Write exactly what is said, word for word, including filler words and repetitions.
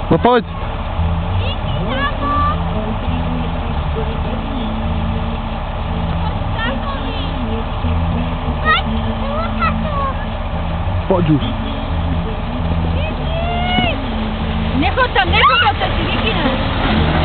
No poď. Poď už. Nechod tam, nechod tam, to si vykyneš.